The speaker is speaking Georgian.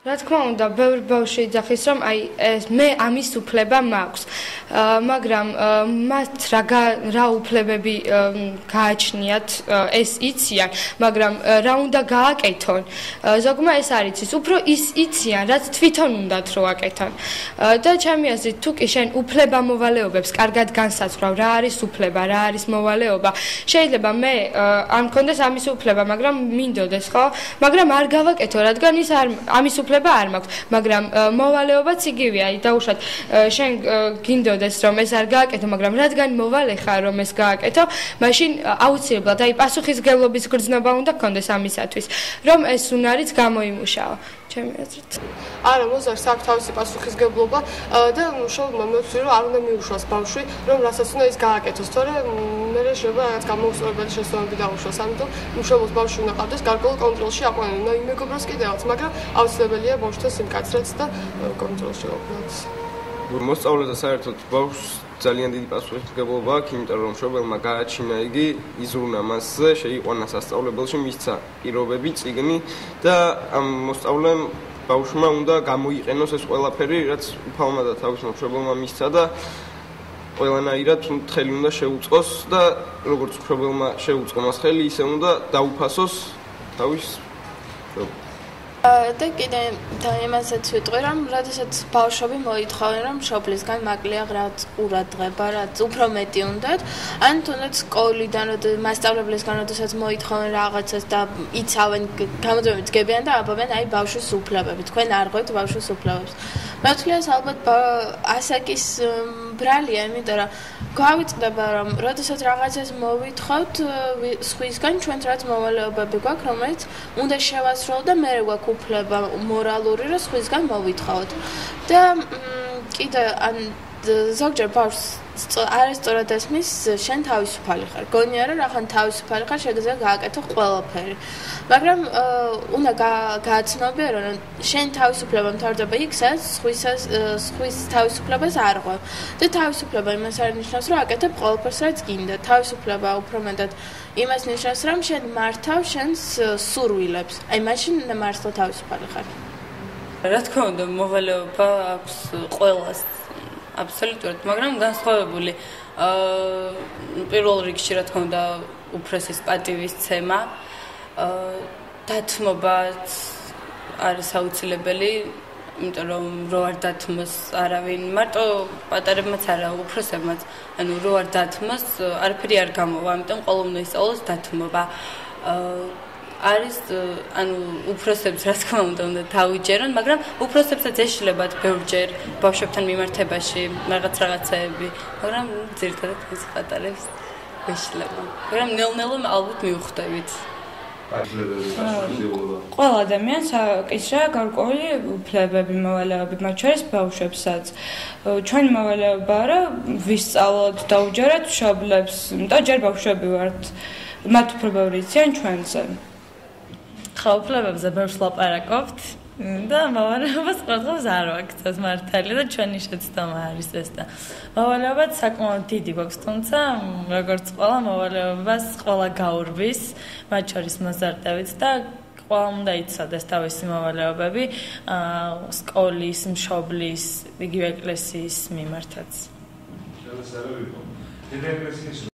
რა თქმა უნდა, ბევრ ბავშვი იძახის, რომ მე ამის უფლება მაქვს, მაგრამ მათ რა უფლებები გააჩნიათ, ეს იციან, მაგრამ რა უნდა გააკეთონ. ზოგმა ეს არ იცის, უფრო ის იციან, რაც თვითონ უნდათ რო აკეთონ. და ჩემი აზრით, თუ კი შენ უფლება-მოვალეობებს კარგად განსაცვრავ, რა არის უფლება, რა არის მოვალეობა, შეიძლება მე არ მქონდეს ამის უფლება, მაგრამ მინდოდეს, ხო? მაგრამ არ გავაკეთო, რადგან ის ამის უფლება არ მაქვს, მაგრამ მოვალეობაც იგივეა, დაუშვათ შენ გინდოდეს რომ ეს არ გააკეთო, მაგრამ რადგან მოვალე ხარ რომ ეს გააკეთო, მაშინ აუცილებლად პასუხისმგებლობის გრძნობა უნდა გქონდეს ამისათვის, რომ ეს უნარიც გამოიმუშაო. ჩემი აზრით. არა, მოზარდს აქვს თავისი პასუხისმგებლობა და მშობლმა მეცი რომ არ უნდა მიუშვას ბავშვი, რომ რასაც უნდა ის გააკეთოს, თორემ მე შეიძლება რაღაც გამოუსწორებელი შესაძლებლობები დაუშვას, ამიტომ მშობლს ბავშვი უნდა ყავდეს გარკვეულ კონტროლში აყვანა, უნდა იმეგობროს კიდევაც, მაგრამ აუცილებელია ბავშვთან სიმკაცრეც და კონტროლში ყოფნაც. მოსწავლეთა საერთოდ ბავშვს ძალიან დიდი პასუხისმგებლობა აქვს, იმიტომ რომ მშობელმა გააჩინა იგი, იზრუნა მასზე, შეიყვანა სასწავლებელში, მისცა პირობები, წიგნი და ამ მოსწავლემ ბავშვმა უნდა გამოიყენოს ეს ყველაფერი, რაც უფალმა და თავის მშობელმა მისცა და ყველანაირად ხელი უნდა შეუწყოს და როგორც მშობელმა შეუწყო მას ხელი, ისე უნდა დაუფასოს თავის და კიდე და იმასაც ვიტყვი, რომ როდესაც ბავშვები მოითხოვენ, რომ მშობლისგან მაკლია რაც ყურადღება, რაც უფრო მეტი უნდათ, ან თუნდაც სკოლიდან, მასწავლებლისგან, როდესაც მოითხოვენ რაღაცას და იცავენ, გამოძიებებით დგებიან და აბავენ აი ბავშვის უფლებები, თქვენ არ ღვევთ ბავშვის უფლებებს. მე ვთვლი ეს ალბათ ასაკის ბრალია, იმიტომ რომ გავიწყდება, რომ როდესაც რაღაცას მოვითხოვთ სხვისგან, ჩვენც რაც მოვალეობები გვაქვს, რომელიც უნდა შევასრულოთ და მერე გვაქვს უფლება მორალური, რომ სხვისგან მოვითხოვოთ. და კიდე ზოგჯერ ბავშვს არასწორად ესმის, შენ თავისუფალი ხარ. გონია რომ რახან თავისუფალი ხარ, შეგიძლია გააკეთო ყველაფერი. მაგრამ უნდა გააცნობიერო, რომ შენ თავისუფლება მთავრდება იქ, სადაც სხვის თავისუფლებას არ ღვევ. და თავისუფლება იმას არ ნიშნავს, რომ აკეთებ ყველაფერს, რაც გინდა. თავისუფლება უფრო მეტად იმას ნიშნავს, რომ შენ მართავ შენს სურვილებს. აი მაშინ მართლა თავისუფალი ხარ. რა თქმა უნდა, მოვალეობა აქვს ყველას. აბსოლუტურად, მაგრამ განსხვავებული. პირველ რიგში რა თქმა უნდა, უფროსის პატივისცემა, დათმობაც არის აუცილებელი, იმიტომ რომ რო არ დათმოს არავინ, მარტო პატარებმაც არა, უფროსებმაც, ანუ რო არ დათმოს, არაფერი არ გამოვა, ამიტომ ყოველ უნდა ისწავლოს დათმობა. არის ანუ უფროსებს რა თქმა უნდა თავიჯერონ, მაგრამ უფროსებსაც ეშლებათ ბევრჯერ ბავშვებთან მიმართებაში რაღაცეები, მაგრამ ძირითადად ეს პატარებს ეშლება. მაგრამ ნელ-ნელა ალბათ მივხვდებით. ყველა ადამიანს აკისრა გარკვეული უფლებები, მოვალეობები, მათ შორის ბავშვებსაც. ჩვენი მოვალეობაა, რომ ვისწავლოთ, დაუჯეროთ მშობლებს, იმიტომ ჯერ ბავშვები ვართ, მათ უფრო ბევრი იციან ჩვენზე. ხო, უფლებებზე ბევრს ლაპარაკობთ და მოვალეობას ყოველდღეს არ ვაქცევთ მართალი და ჩვენი შეცდომა არის ეს და მოვალეობაც საკმაოდ დიდი გვაქვს, თუმცა როგორც ყველა მოვალეობას ყველა გაურბის, მათ შორის მოზარდებით და ყველამ უნდა იცოდეს თავისი მოვალეობები სკოლის, მშობლის, იგივე ეკლესიის მიმართაც.